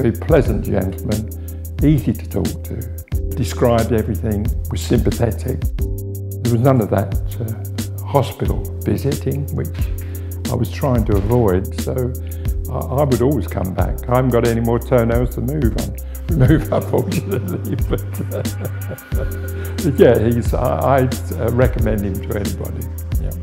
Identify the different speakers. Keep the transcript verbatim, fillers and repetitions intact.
Speaker 1: very pleasant gentleman, easy to talk to, described everything, was sympathetic. There was none of that uh, hospital visiting, which I was trying to avoid, so I, I would always come back. I haven't got any more toenails to move on. Remove, unfortunately, but uh, yeah, he's, I, I'd uh, recommend him to anybody. Yeah.